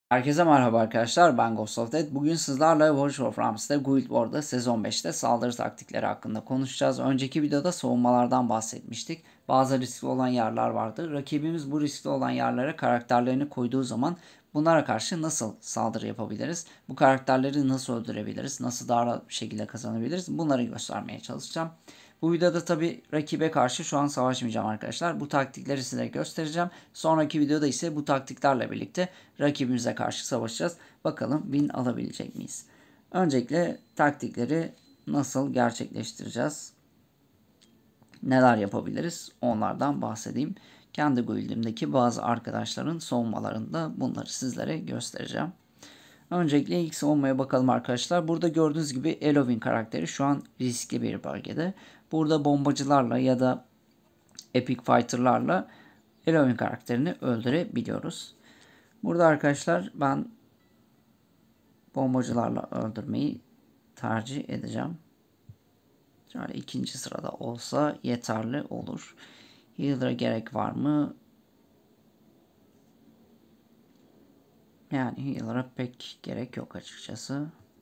Herkese merhaba arkadaşlar, ben Ghost of Dead. Bugün sizlerle World of Rams'te Guild Wars sezon 5'te saldırı taktikleri hakkında konuşacağız. Önceki videoda savunmalardan bahsetmiştik. Bazı riskli olan yerler vardı. Rakibimiz bu riskli olan yerlere karakterlerini koyduğu zaman bunlara karşı nasıl saldırı yapabiliriz? Bu karakterleri nasıl öldürebiliriz? Nasıl daha rahat bir şekilde kazanabiliriz? Bunları göstermeye çalışacağım. Bu videoda tabi rakibe karşı şu an savaşmayacağım arkadaşlar. Bu taktikleri size göstereceğim. Sonraki videoda ise bu taktiklerle birlikte rakibimize karşı savaşacağız. Bakalım win alabilecek miyiz? Öncelikle taktikleri nasıl gerçekleştireceğiz? Neler yapabiliriz? Onlardan bahsedeyim. Kendi guildimdeki bazı arkadaşların savunmalarında bunları sizlere göstereceğim. Öncelikle ilk savunmaya bakalım arkadaşlar. Burada gördüğünüz gibi Elovin karakteri şu an riskli bir bölgede. Burada bombacılarla ya da Epic Fighter'larla Elovin karakterini öldürebiliyoruz. Burada arkadaşlar ben bombacılarla öldürmeyi tercih edeceğim. Şöyle ikinci sırada olsa yeterli olur. Healer'a gerek var mı? Yani healer'a pek gerek yok açıkçası.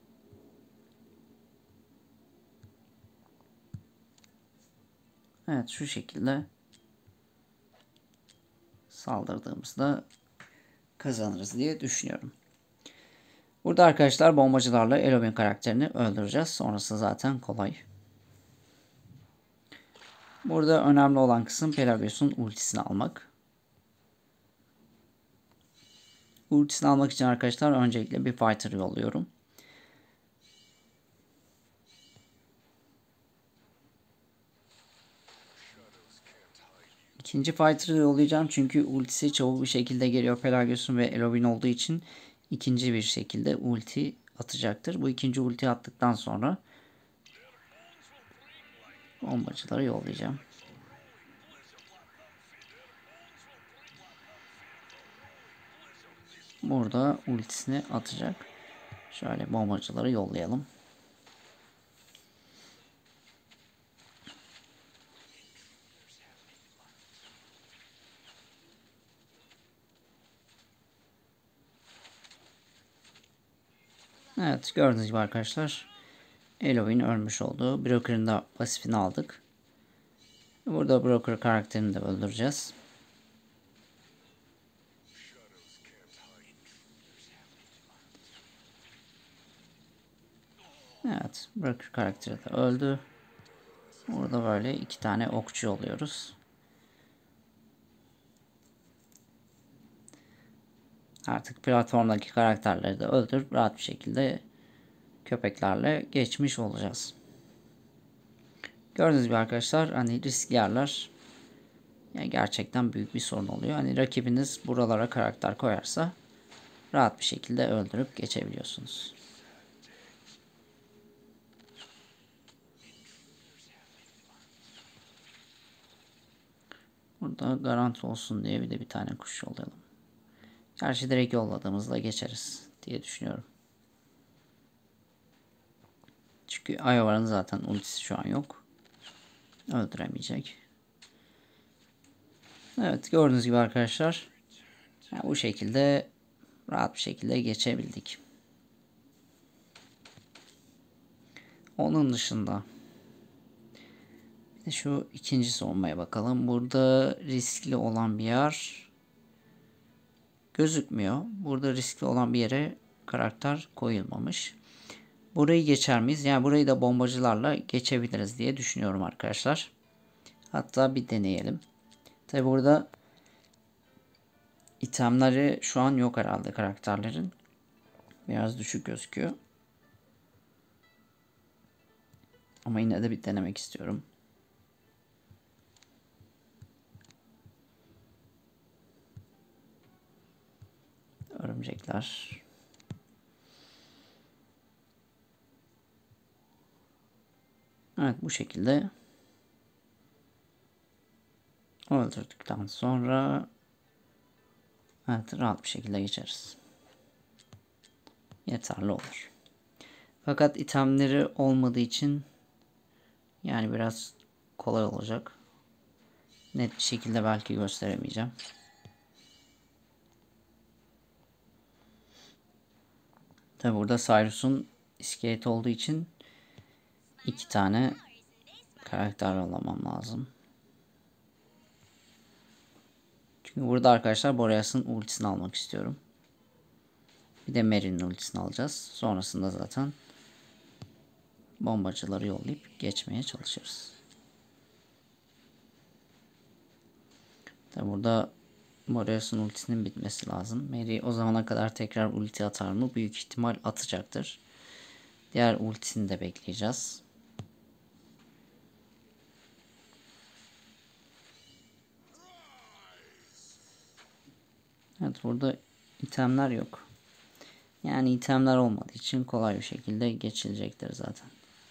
Evet, şu şekilde saldırdığımızda kazanırız diye düşünüyorum. Burada arkadaşlar bombacılarla Elovin karakterini öldüreceğiz. Sonrası zaten kolay. Burada önemli olan kısım Pelagios'un ultisini almak. Ultisini almak için arkadaşlar öncelikle bir fighter yolluyorum. İkinci fighter'ı yollayacağım çünkü ultisi çabuk bir şekilde geliyor Pelagios'un ve Elovin olduğu için ikinci bir şekilde ulti atacaktır. Bu ikinci ulti attıktan sonra bombacıları yollayacağım. Burada ultisini atacak. Şöyle bombacıları yollayalım. Evet, gördüğünüz gibi arkadaşlar Elovin ölmüş oldu. Broker'ın da pasifini aldık. Burada Broker karakterini de öldüreceğiz. Evet, Broker karakteri de öldü. Burada böyle iki tane okçu oluyoruz. Artık platformdaki karakterleri de öldürüp rahat bir şekilde köpeklerle geçmiş olacağız. Gördüğünüz gibi arkadaşlar hani riskli yerler yani gerçekten büyük bir sorun oluyor. Hani rakibiniz buralara karakter koyarsa rahat bir şekilde öldürüp geçebiliyorsunuz. Burada garanti olsun diye bir tane kuş yollayalım. Gerçi direkt yolladığımızda geçeriz diye düşünüyorum. Çünkü Iova'nın zaten ultisi şu an yok. Öldüremeyecek. Evet, gördüğünüz gibi arkadaşlar yani bu şekilde rahat bir şekilde geçebildik. Onun dışında bir de şu ikinci savunmaya bakalım. Burada riskli olan bir yer gözükmüyor. Burada riskli olan bir yere karakter koyulmamış. Burayı geçer miyiz? Yani burayı da bombacılarla geçebiliriz diye düşünüyorum arkadaşlar. Hatta bir deneyelim. Tabi burada itemleri şu an yok herhalde karakterlerin. Biraz düşük gözüküyor. Ama yine de bir denemek istiyorum. Örümcekler. Evet, bu şekilde öldürdükten sonra evet, rahat bir şekilde geçeriz. Yeterli olur. Fakat itemleri olmadığı için yani biraz kolay olacak. Net bir şekilde belki gösteremeyeceğim. Tabi burada Cyrus'un iskelet olduğu için 2 tane karakter yollamam lazım. Çünkü burada arkadaşlar Boreas'ın ultisini almak istiyorum. Bir de Mary'nin ultisini alacağız. Sonrasında zaten bombacıları yollayıp geçmeye çalışırız. Tabi burada Boreas'ın ultisinin bitmesi lazım. Mary o zamana kadar tekrar ulti atar mı? Büyük ihtimal atacaktır. Diğer ultisini de bekleyeceğiz. Evet, burada itemler yok. Yani itemler olmadığı için kolay bir şekilde geçilecektir zaten.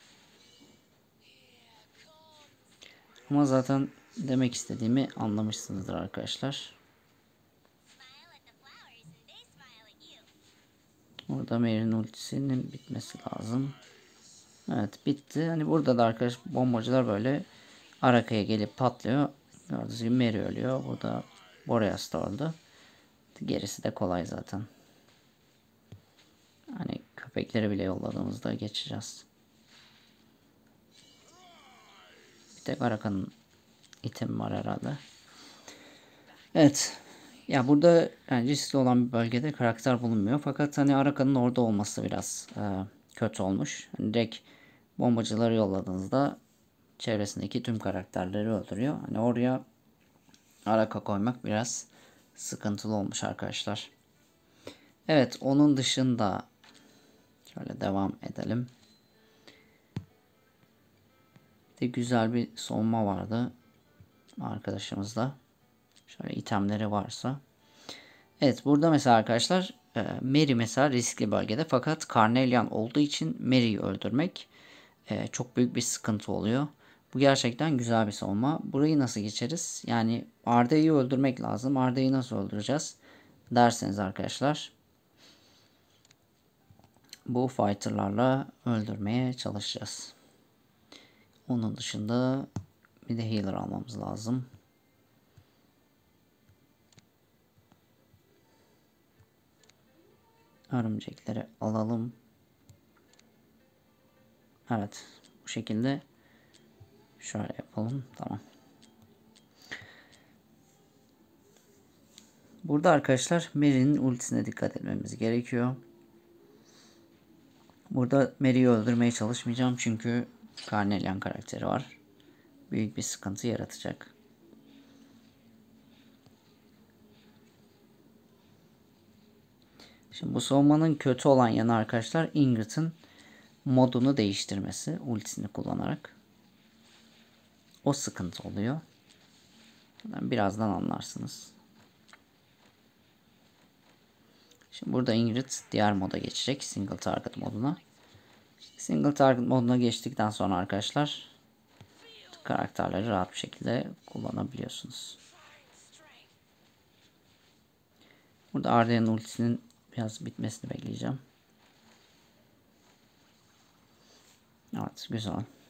Ama zaten demek istediğimi anlamışsınızdır arkadaşlar. Orada Mary'nin ultisinin bitmesi lazım. Evet, bitti. Hani burada da arkadaş bombacılar böyle Araka'ya gelip patlıyor. Gördüğünüz gibi Mary ölüyor. Burada Boreas da öldü. Gerisi de kolay zaten. Hani köpekleri bile yolladığımızda geçeceğiz. Bir tek Araka'nın itemi var herhalde. Evet. Ya burada yani riskli olan bir bölgede karakter bulunmuyor. Fakat hani Araka'nın orada olması biraz kötü olmuş. Hani direkt bombacıları yolladığınızda çevresindeki tüm karakterleri öldürüyor. Hani oraya Araka koymak biraz sıkıntılı olmuş arkadaşlar. Evet, onun dışında şöyle devam edelim. Bir de güzel bir savunma vardı arkadaşımızda. Şöyle itemleri varsa. Evet, burada mesela arkadaşlar Mary mesela riskli bölgede, fakat Carnelian olduğu için Mary'yi öldürmek çok büyük bir sıkıntı oluyor. Bu gerçekten güzel bir savunma. Burayı nasıl geçeriz? Yani Arda'yı öldürmek lazım. Arda'yı nasıl öldüreceğiz derseniz arkadaşlar, bu fighter'larla öldürmeye çalışacağız. Onun dışında bir de healer almamız lazım. Örümcekleri alalım. Evet, bu şekilde şöyle yapalım. Tamam. Burada arkadaşlar Mary'nin ultisine dikkat etmemiz gerekiyor. Burada Mary'yi öldürmeye çalışmayacağım çünkü Carnelian karakteri var. Büyük bir sıkıntı yaratacak. Şimdi bu savunmanın kötü olan yanı arkadaşlar Ingrid'in modunu değiştirmesi ultisini kullanarak. O sıkıntı oluyor. Birazdan anlarsınız. Şimdi burada Ingrid diğer moda geçecek. Single target moduna. Single target moduna geçtikten sonra arkadaşlar karakterleri rahat bir şekilde kullanabiliyorsunuz. Burada Arda'nın ultisinin biraz bitmesini bekleyeceğim. Evet, güzel.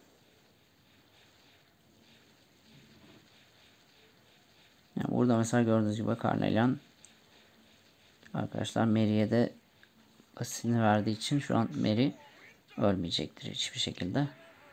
Yani burada mesela gördüğünüz gibi Carnelian arkadaşlar Mary'e de asistini verdiği için şu an Mary ölmeyecektir hiçbir şekilde.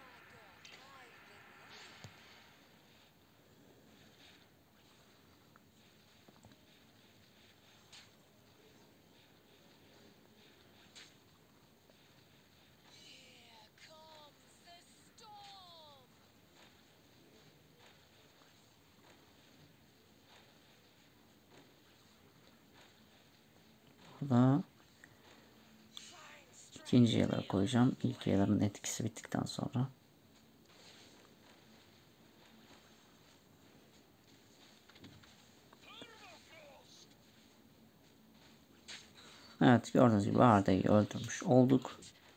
Burada ikinci yıla koyacağım. İlk yılların etkisi bittikten sonra. Evet, gördüğünüz gibi Arda'yı öldürmüş olduk.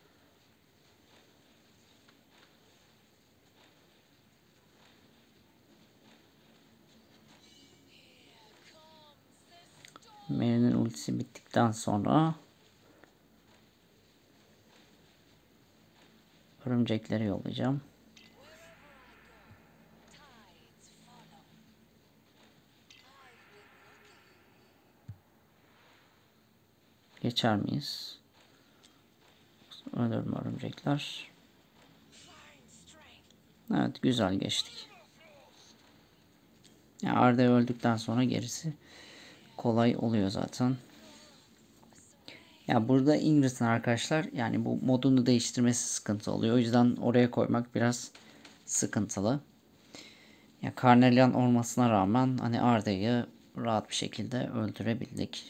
Mary'nin ultisi bittikten sonra örümcekleri yollayacağım. Geçer miyiz? Ölür mü örümcekler? Evet, güzel geçtik. Yani Arda öldükten sonra gerisi kolay oluyor zaten. Ya burada Ingrid'in arkadaşlar, yani bu modunu değiştirmesi sıkıntı oluyor. O yüzden oraya koymak biraz sıkıntılı. Ya Carnelian olmasına rağmen hani Arda'yı rahat bir şekilde öldürebildik.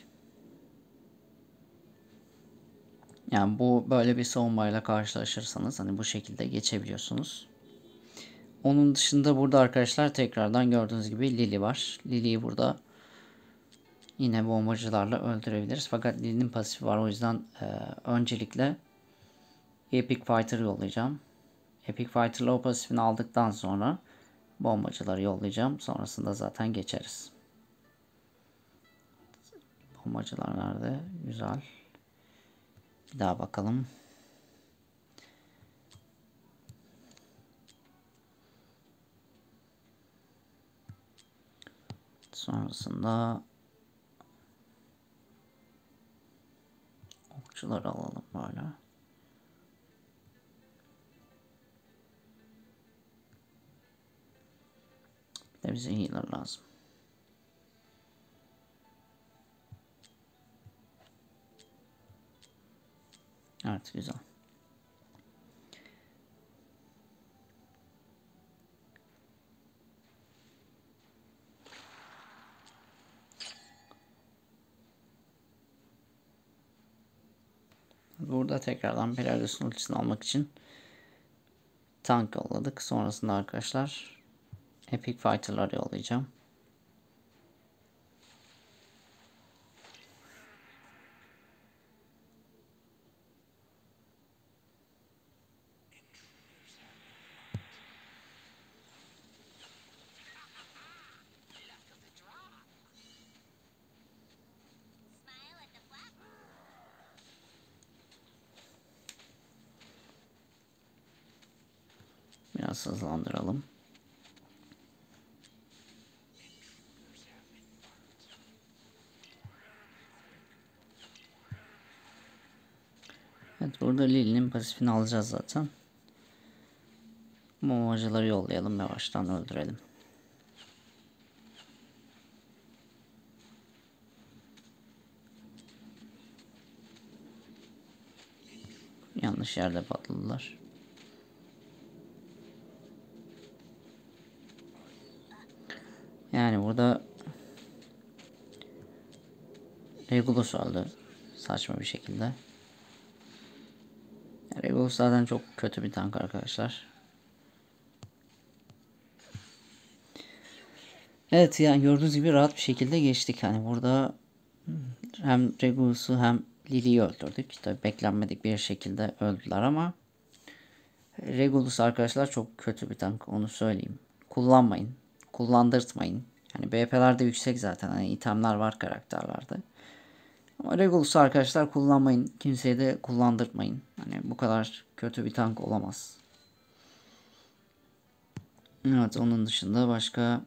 Yani bu böyle bir savunmayla karşılaşırsanız hani bu şekilde geçebiliyorsunuz. Onun dışında burada arkadaşlar tekrardan gördüğünüz gibi Lily var. Lily'yi burada yine bombacılarla öldürebiliriz. Fakat Lily'nin pasifi var. O yüzden öncelikle Epic Fighter yollayacağım. Epic Fighter'la o pasifini aldıktan sonra bombacıları yollayacağım. Sonrasında zaten geçeriz. Bombacılar nerede? Güzel. Bir daha bakalım. Sonrasında okçuları alalım böyle. Bir de bize healer lazım. Evet, güzel. Burada tekrardan Pelagos'un ultisini almak için tank yolladık. Sonrasında arkadaşlar Epic Fighter'lar yollayacağım. Biraz hızlandıralım. Evet, burada Lily'nin pasifini alacağız zaten. Bombacıları yollayalım, yavaştan öldürelim. Yanlış yerde patladılar. Yani burada Regulus öldü. Saçma bir şekilde. Regulus zaten çok kötü bir tank arkadaşlar. Evet, yani gördüğünüz gibi rahat bir şekilde geçtik. Hani burada hem Regulus'u hem Lily'yi öldürdük. Tabii beklenmedik bir şekilde öldüler ama Regulus arkadaşlar çok kötü bir tank, onu söyleyeyim. Kullanmayın. Kullandırtmayın. Yani BP'ler de yüksek zaten. Hani itemler var karakterlerde. Ama Regulus'u arkadaşlar kullanmayın. Kimseye de kullandırtmayın. Hani bu kadar kötü bir tank olamaz. Evet, onun dışında başka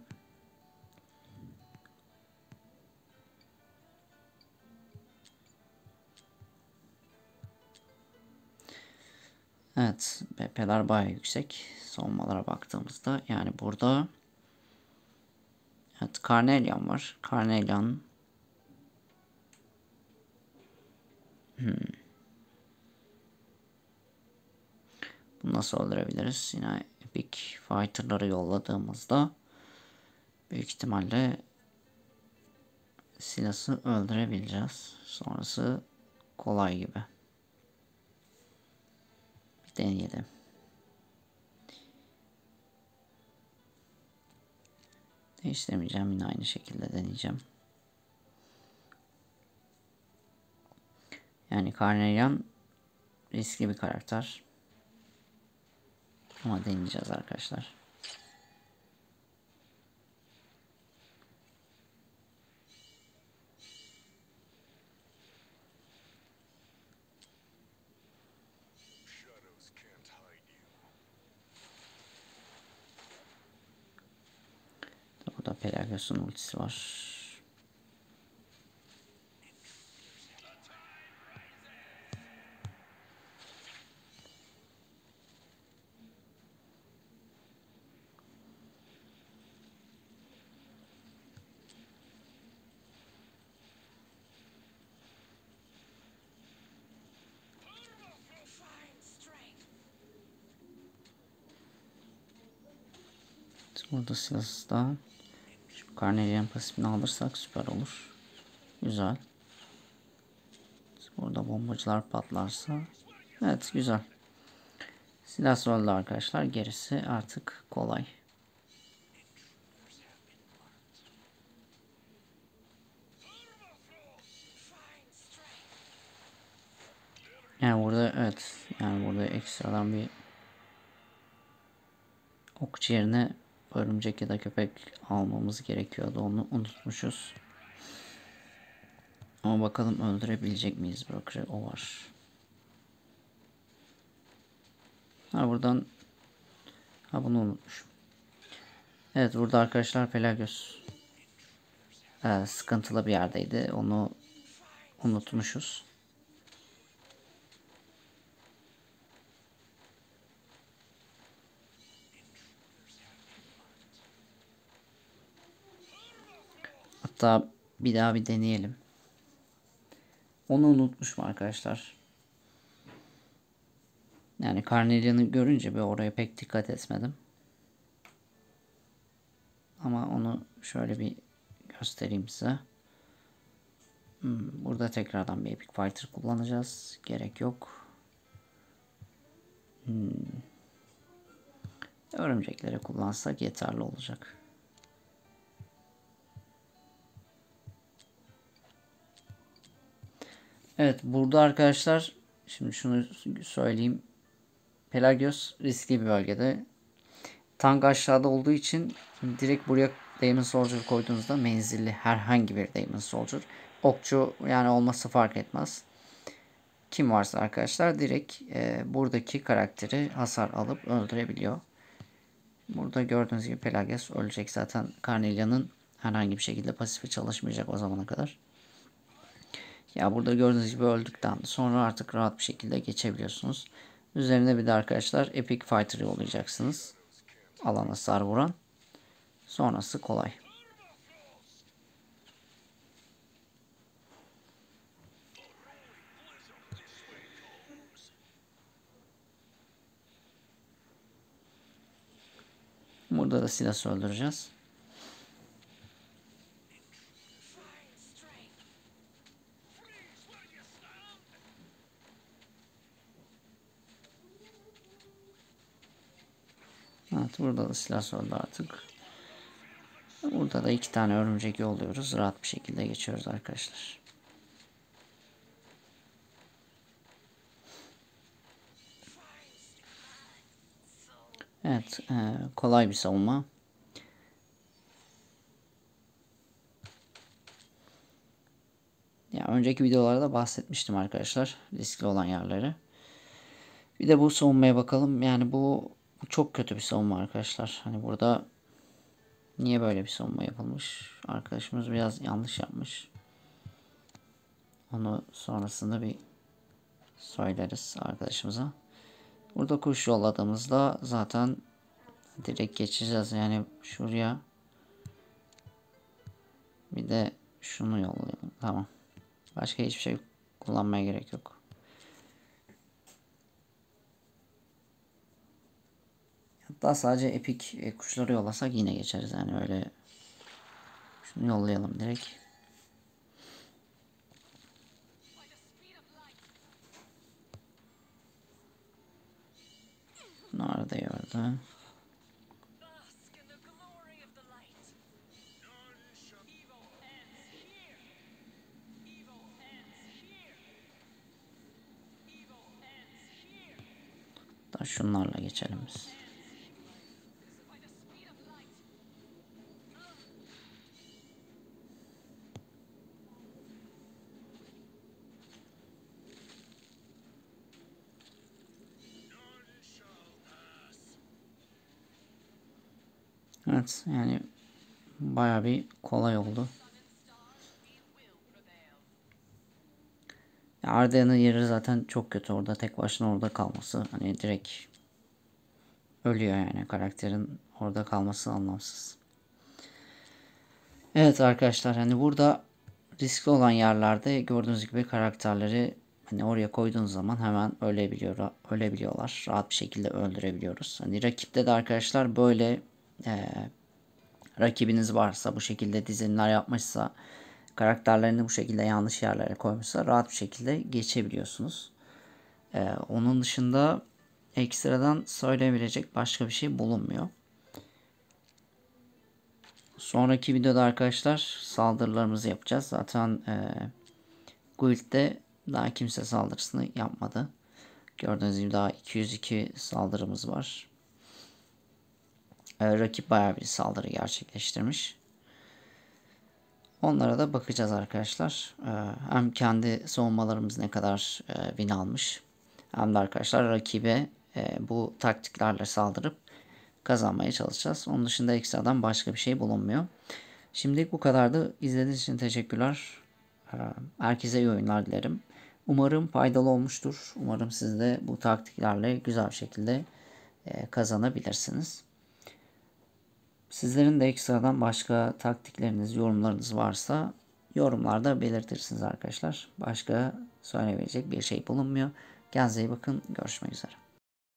evet, BP'ler bayağı yüksek. Savunmalara baktığımızda yani burada evet, Carnelian var. Carnelian bunu nasıl öldürebiliriz? Yine Epic Fighter'ları yolladığımızda büyük ihtimalle Silas'ı öldürebileceğiz. Sonrası kolay gibi. Bir deneyelim. Değiştirmeyeceğim. Yine aynı şekilde deneyeceğim. Yani Carnelian riskli bir karakter. Ama deneyeceğiz arkadaşlar. Burada Pelagos'un ultisi var. Burada silahsızda şu Carnelian pasifini alırsak süper olur. Güzel. Burada bombacılar patlarsa. Evet, güzel. Silahsız öldü arkadaşlar. Gerisi artık kolay. Yani burada evet. Yani burada ekstradan bir okçu yerine örümcek ya da köpek almamız gerekiyordu. Onu unutmuşuz. Ama bakalım öldürebilecek miyiz? Broker'ı o var. Ha buradan. Ha bunu unutmuşum. Evet, burada arkadaşlar Pelagios sıkıntılı bir yerdeydi. Onu unutmuşuz. Hatta bir daha bir deneyelim. Onu unutmuşum arkadaşlar. Yani Carnelian'ı görünce bir oraya pek dikkat etmedim. Ama onu şöyle bir göstereyim size. Burada tekrardan bir Epic Fighter kullanacağız. Gerek yok. Örümcekleri kullansak yeterli olacak. Evet, burada arkadaşlar şimdi şunu söyleyeyim. Pelagios riskli bir bölgede. Tank aşağıda olduğu için direkt buraya Demon Soldier koyduğunuzda menzilli herhangi bir Demon Soldier. Okçu yani olması fark etmez. Kim varsa arkadaşlar direkt buradaki karakteri hasar alıp öldürebiliyor. Burada gördüğünüz gibi Pelagios ölecek zaten. Carnelian'ın herhangi bir şekilde pasifi çalışmayacak o zamana kadar. Ya burada gördüğünüz gibi öldükten sonra artık rahat bir şekilde geçebiliyorsunuz. Üzerine bir de arkadaşlar Epic Fighter yollayacaksınız. Alana hasar vuran. Sonrası kolay. Burada da silahı öldüreceğiz. Evet, burada da silah öldü artık. Burada da 2 tane örümcek yolluyoruz. Rahat bir şekilde geçiyoruz arkadaşlar. Evet, kolay bir savunma. Ya önceki videolarda bahsetmiştim arkadaşlar riskli olan yerleri. Bir de bu savunmaya bakalım. Yani bu çok kötü bir savunma arkadaşlar. Hani burada niye böyle bir savunma yapılmış? Arkadaşımız biraz yanlış yapmış. Onu sonrasında bir söyleriz arkadaşımıza. Burada kuş yolladığımızda zaten direkt geçeceğiz. Yani şuraya bir de şunu yollayalım. Tamam. Başka hiçbir şey kullanmaya gerek yok. Hatta sadece epik kuşları yollasak yine geçeriz. Yani öyle şunu yollayalım direkt. Bunlar da gördü. Da şunlarla geçelim biz. Evet, yani baya bir kolay oldu. Arda'nın yeri zaten çok kötü, orada tek başına orada kalması. Hani direkt ölüyor yani, karakterin orada kalması anlamsız. Evet arkadaşlar, hani burada riskli olan yerlerde gördüğünüz gibi karakterleri hani oraya koyduğunuz zaman hemen ölebiliyorlar. Rahat bir şekilde öldürebiliyoruz. Hani rakipte de arkadaşlar böyle rakibiniz varsa, bu şekilde dizilimler yapmışsa, karakterlerini bu şekilde yanlış yerlere koymuşsa rahat bir şekilde geçebiliyorsunuz. Onun dışında ekstradan söyleyebilecek başka bir şey bulunmuyor. Sonraki videoda arkadaşlar saldırılarımızı yapacağız. Zaten Guild'de daha kimse saldırısını yapmadı. Gördüğünüz gibi daha 202 saldırımız var. Rakip bayağı bir saldırı gerçekleştirmiş. Onlara da bakacağız arkadaşlar. Hem kendi savunmalarımız ne kadar win almış, hem de arkadaşlar rakibe bu taktiklerle saldırıp kazanmaya çalışacağız. Onun dışında ekstradan başka bir şey bulunmuyor. Şimdilik bu kadardı. İzlediğiniz için teşekkürler. Herkese iyi oyunlar dilerim. Umarım faydalı olmuştur. Umarım siz de bu taktiklerle güzel bir şekilde kazanabilirsiniz. Sizlerin de ekstradan başka taktikleriniz, yorumlarınız varsa yorumlarda belirtirsiniz arkadaşlar. Başka söyleyebilecek bir şey bulunmuyor. Kendinize iyi bakın. Görüşmek üzere.